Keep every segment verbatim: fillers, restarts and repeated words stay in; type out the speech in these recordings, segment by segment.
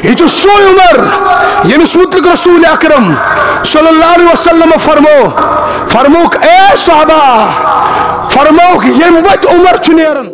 یہ سوئی عمر یمس متعلق رسول اکرم صلی اللہ علیہ وسلم فرمو فرموک اے صحابہ فرموک یم وت عمر چنیرن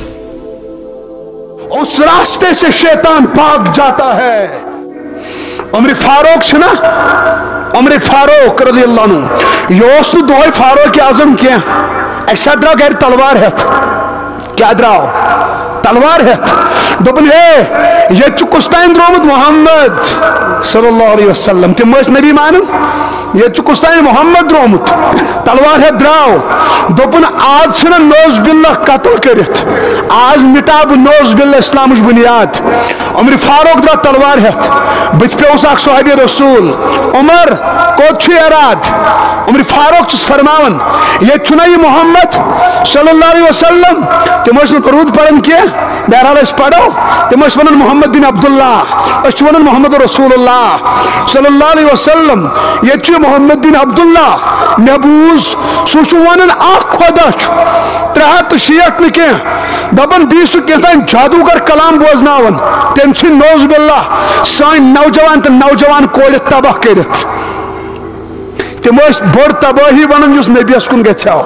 اس راستے سے شیطان بھاگ جاتا ہے. عمر فاروق چھنا عمر فاروق رضی اللہ عنہ یہ اس نے دعائے فاروق اعظم کیا ایسا دراؤ گھر تلوار ہے کیا دراؤ تلوار ہے دوپن ہے یہ چکستان درومت محمد صلی اللہ علیہ وسلم تم اس نبی مانن یہ چکستان محمد درومت تلوار ہے دراؤ دوپن آج چھنا نوز باللہ قتل کرت آج مٹاب نوز باللہ اسلامش بنیاد. عمر فاروق درا تلوار ہے بت پیوس اک صحابی رسول عمر کوت چھ اراد عمر فاروق چھ فرماون یہ چھنا یہ محمد صلی اللہ علیہ وسلم تم اس درود پڑھن کیا بہرحال اس پڑھو تم اس ونن محمد بن عبداللہ اس ونن محمد رسول اللہ صلی اللہ علیہ وسلم یہ چھ محمد بن عبداللہ نبوز سوچ ونن اخ خدا ترہت شیٹ نکے دبن بیسو کہتا جادوگر کلام بوزناون تم چھ نوز باللہ سائن نوجوان تو نوجوان کوڑ تباہ کرت تم اس بڑ تباہی ونن جس نبی اس کن گچھاو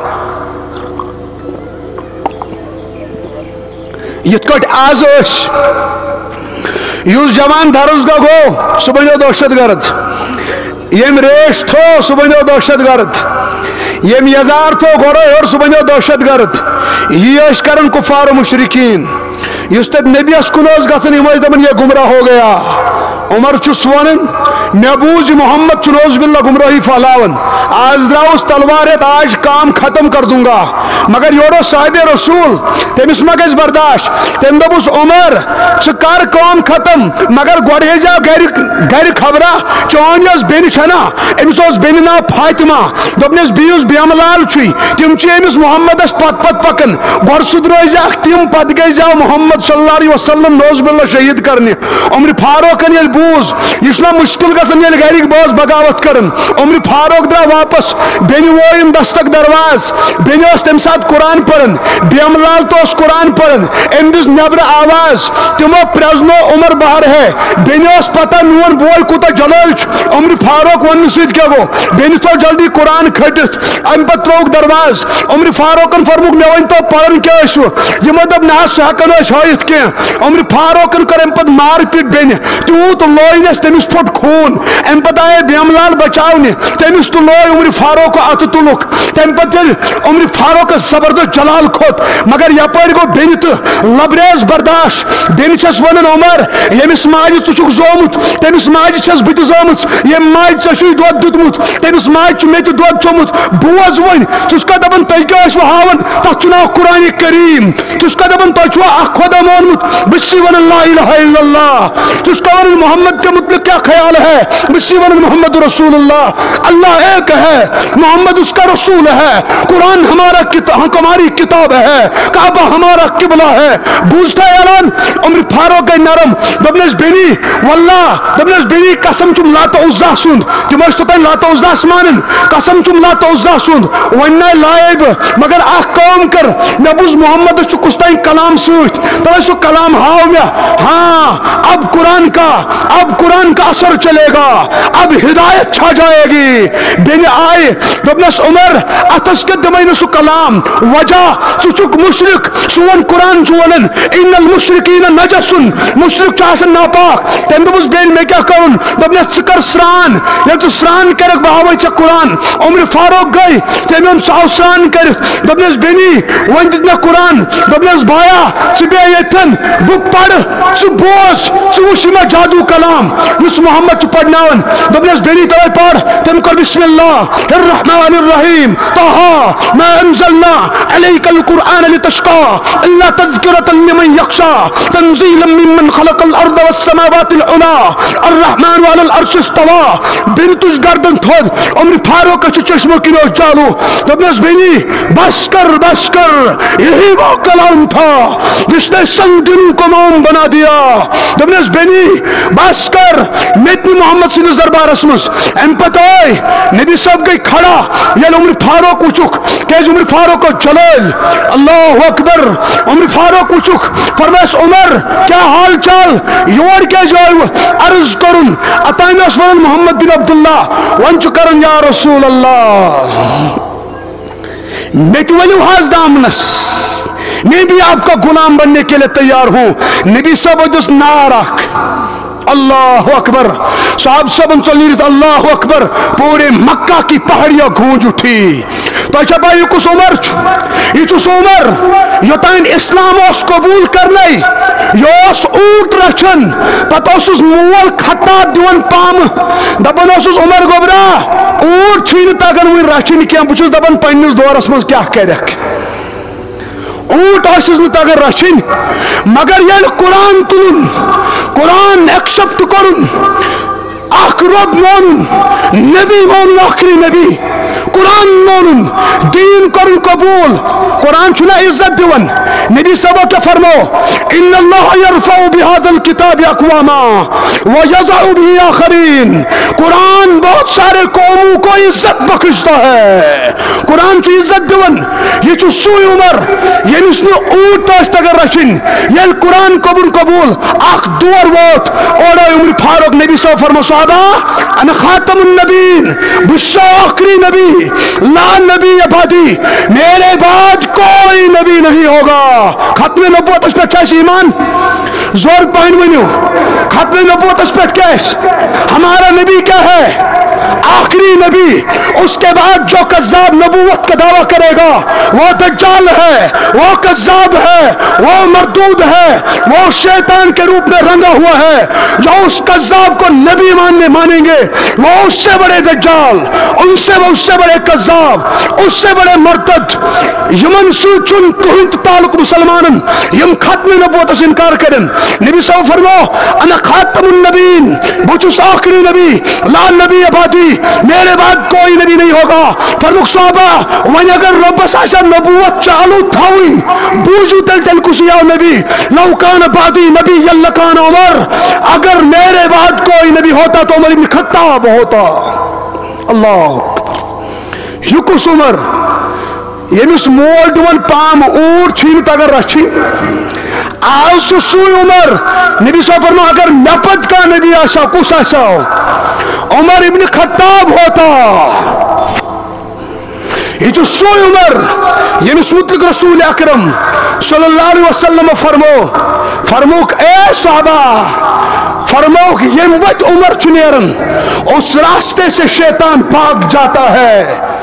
یت کٹ آز یس جوان درسگاہ گو سہ بنو دہشت گرد یم ریش تھو سہ بنو دہشت گرد یم یزار تھو گورو اور سہ بنو دہشت گرد یہ کرن کفار و مشرکین اس تک نبی اس کن گھن یم دپان یہ گمراہ ہو گیا. عمر چس ونن مے بوز محمد چنوز باللہ گمراہی پھیلاون آج دراؤس تلوار ہے آج کام ختم کر دوں گا مگر یورو صاحب رسول تمس ما گژھِ برداشت تم دپس عمر ث کر کام ختم مگر گۄڈٕ ہیزا گھر گھر خبرا چون یس بین چھنا امس اوس بین ناو فاطمہ دوپنس بیس بیم لال چھُے تم چھ امس محمدس پت پت پکن گۄڈٕ سُدرٲیزیکھ تم پتہٕ گٔے زاو محمد صلی اللہ علیہ وسلم نوز باللہ شہید کرنہِ. عمر فاروقن ییٚلہِ بوز یہ چھُنا مشکل گژھان ییٚلہِ گھرِکۍ بٲژ بغاوت کرن. عمر فاروق درا واپس بین وویم دستک درواز بین ٲس تمہِ ساتہٕ قرآن پرن بیم لال تو اوس قرآن پرن أمۍ دِژ نیبرٕ آواز تمو پرزنو عمر بہر ہے بین ٲس پتہ میون بوے کوٗتاہ جلٲل چھُ. عمر فاروق وننہٕ سۭتۍ کیاہ گوٚو بین تھوٚو جلدی قرآن کھٔٹِتھ امہِ پتہٕ ترٛووُکھ درواز. عمر فاروقن فرموُکھ مےٚ ؤنۍتو پرن کیاہ ٲسوٕ یِمو دوٚپ نہ حظ سُہ ہٮ۪کو نہٕ أسۍ ہٲیِتھ کینٛہہ. عمر فاروقن کٔر امہِ پتہٕ مار پیٖٹ بیٚنہِ تیوٗت لوینس تٔمِس پھوٚٹ خوٗن امہِ پتہٕ آیے بیم لال بچاونہِ تٔمِس تہِ لوے عمر فاروق اتھٕ تُلُکھ. تمہِ پتہٕ ییٚلہِ عمر فاروقس زبردست جلال کھوٚت مگر یپٲرۍ گوٚو بیٚنہِ تہٕ لبریز برداشت. بیٚنہِ چھس ونان عمر ییٚمِس ماجہِ ژٕ چھُکھ زومُت تٔمِس ماجہِ چھس بہٕ تہِ زٲمٕژ ییٚمہِ ماجہِ ژےٚ چھُے دۄد دیُتمُت تٔمِس ماجہِ چھُ مےٚ تہِ دۄد چوٚمُت. بوز وۄنۍ ژٕ چھُکھا دپان تُہۍ کیٛاہ ٲسوٕ ہاوان تتھ چھُ ناو قرآنِ کریم. ژٕ چھُکھا دپان تۄہہِ چھُوا اکھ خۄدا مونمُت بہٕ چھُسے ونان لا الہ الا اللہ. ژٕ چھُکھا ونان محمد کے متعلق کیا خیال ہے بہٕ چھُسے ونان محمد رسول اللہ. اللہ ایک ہے محمد اس کا رسول ہے قرآن ہمارا ہماری کتاب ہے کعبہ ہمارا قبلہ ہے. بوجھتا اعلان عمر فاروق گئی نرم دپنس بیٚنی واللہ دپنس بیٚنی قسم چھُم لات عزہ سُنٛد تِم ٲسۍ توٚتانۍ لات عزہس مانن قسم چھُم لات عزہ سُنٛد وۄنۍ ناے لایے بہٕ مگر اکھ کٲم کر مےٚ بوٗز محمدس چھُ کُس تانۍ کلام سۭتۍ تۄہہِ سُہ کلام ہاو مےٚ. ہاں اب قرآن کا اب قرآن کا اثر چلے گا اب ہدایت چھا جائے گی. بیٚنہِ آیہِ دوٚپنس عمر اتھس کیٛاہ دِمے نہٕ سُہ کلام وجہ ژٕ چھُکھ مشرک سون قرآن چھُ ونان ان المشرکین نجسن مشرک چھُ آسان ناپاک. تٔمۍ دوٚپُس بیٚنہِ مےٚ کیٛاہ کرُن دوٚپنس ژٕ کر سران ییٚلہِ ژٕ سران کرکھ بہٕ ہاوے ژےٚ قرآن. عمر فاروق گٔے تٔمۍ اوٚن سُہ آو سران کٔرِتھ دوٚپنس بیٚنی وۄنۍ دیُت مےٚ قرآن دوٚپنس بایا ژٕ بیٚہہ ییٚتھن بہٕ پرٕ ژٕ بوز ژٕ وٕچھ مےٚ جادو کلام یُس محمد چھُ پرناوان. دوٚپنس بیٚنی توے پر تٔمۍ کوٚر بسم اللہ الرحمن الرحیم طه ما انزلنا عليك القرآن لتشقى الا تذكرة لمن يخشى تنزيلا ممن خلق الارض والسماوات العلى الرحمن على العرش استوى. بیٚنہِ تُج گردن تھوٚد عمر فاروق چھُ چشمو کِنۍ اوس چالو. دوٚپنس بیٚنی بس کر بس کر یہی وہ کلام تھا جس نے سنگ دل کو موم بنا دیا. دوٚپنس بیٚنی بس کر مےٚ تہِ मोहम्मद सिंह दरबारस मज अम पत आय नबी साहब गई खड़ा ये उम्र फारूक वुचुक क्या उम्र फारूक जलाल अल्लाह अकबर उम्र फारूक वुचुक फरमायस उमर क्या हाल चाल योर क्या जाय अर्ज करुन अतान वन मोहम्मद बिन अब्दुल्ला वन कर या रसूल अल्लाह मे वनु हाज दामनस मैं भी आपका गुलाम बनने के लिए तैयार हूं नबी साहब नारा अल्लाह अकबर साहब सब अल्लाह अकबर पूरे मक्का की पहाड़ियां गूंज उठी तो अच्छा भाई यह कुछ उमर यह उमर योतान इस्लाम कबूल करने यह ऊट रचन पत मोल खताब दिवन पाम दपान उमर गोबरा ऊट तगन वन रचन क्या बहुत दपान पन्निस दौरस मज क्या करक ऊट तगन रचन मगर ये कुरान तुलन कुरान एक्सेप्ट करुन अख रब मोनुन नबी मोनुन आखिरी नबी कुरान मोनुन दीन करुन कबूल कुरान चुना इज्जत दिवन नबी सब क्या फरमो इन्नल्लाह यरफउ बिहादल किताब अक़वामा व यज़उ बिही आखरीन कुरान बहुत सारे कौमों को इज्जत बख्शता है कुरान चु इज्जत दिवन ये चु सुई उमर यमिस न ऊट तगर रचिन ये कुरान कबूल कबूल अख दोर वोट और उमर फारूक नबी सब फरमो साहबा अन खातमुन नबीन बुशा आखिरी नबी ला नबी अबादी मेरे बाद कोई नबी नहीं होगा खत्म नबूवत पे क्या ईमान जोर पहन वनु खत्म नबूवत पे क्या हमारा नबी क्या है आखिरी नबी उसके बाद जो कज़्ज़ाब नबूवत का दावा करेगा वो दज्जाल है वो कज़्ज़ाब है वो मरदूद है वो शैतान के रूप में रंगा हुआ है जो उस कज़्ज़ाब को नबी मानने मानेंगे वो उससे बड़े दज्जाल उनसे वो उससे बड़े कज़्ज़ाब उससे बड़े मर्तद यमन सूचुन तुहित तालुक मुसलमानन यम खत्म नबूवत से इनकार करें नबी सौ फरमो अना खातमुन नबीन बुचुस आखिरी नबी ला नबी अबादी मेरे बाद कोई नबी नहीं होगा फरमुख साहबा वही अगर रब्बस आशा नबूवत चालू थावी बूझू तल तल कुशिया नबी लौकान बादी नबी यल्लकान उमर अगर मेरे बाद कोई नबी होता तो उमर इब्न खत्ताब होता अल्लाह युकुस उमर यमिस मोल दिवन पाम ऊट छीन तगर रची आज सुई उमर नबी साहब फरमा अगर नपद का नबी आशा कुछ आशा उमर इब्न खत्ताब होता ये जो सोई उमर ये सूतक रसूल अकरम सल्लल्लाहु अलैहि वसल्लम फरमो फरमोक ए साहबा फरमोक ये वत उमर चुनेरन उस रास्ते से शैतान भाग जाता है